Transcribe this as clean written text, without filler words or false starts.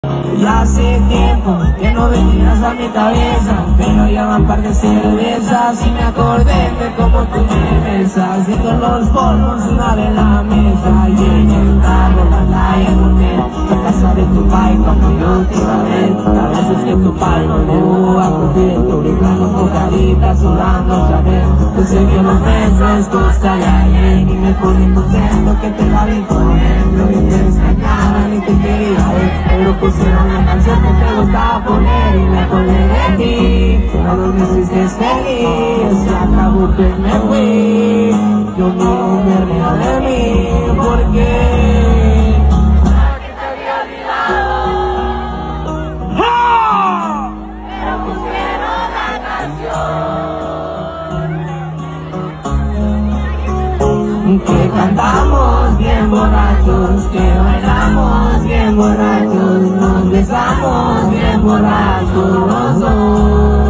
Ya hace tiempo que no venías a mi cabeza, pero ya van par de cervezas y me acordé de cómo tú me besas. Y con los polvos una de la mesa y en el carro la playa con él, la casa de tu pai cuando yo te iba a ver. A veces que tu pai no llegó a coger, tu brincando con carita sudando saber. Te enseñó los meses, costa y ayer y me pone contento que te la vi con él. No te extrañaba ni te quería ver, pero pusieron una canción que te gustaba poner y me acordé de ti. Pero me hiciste feliz, se acabó que me fui. Yo mismo me río de mí porque te había olvidado. ¡Ja! Pero pusieron la canción que cantamos bien borrachos, que bailamos bien borrachos, nos besamos bien borrachos los dos.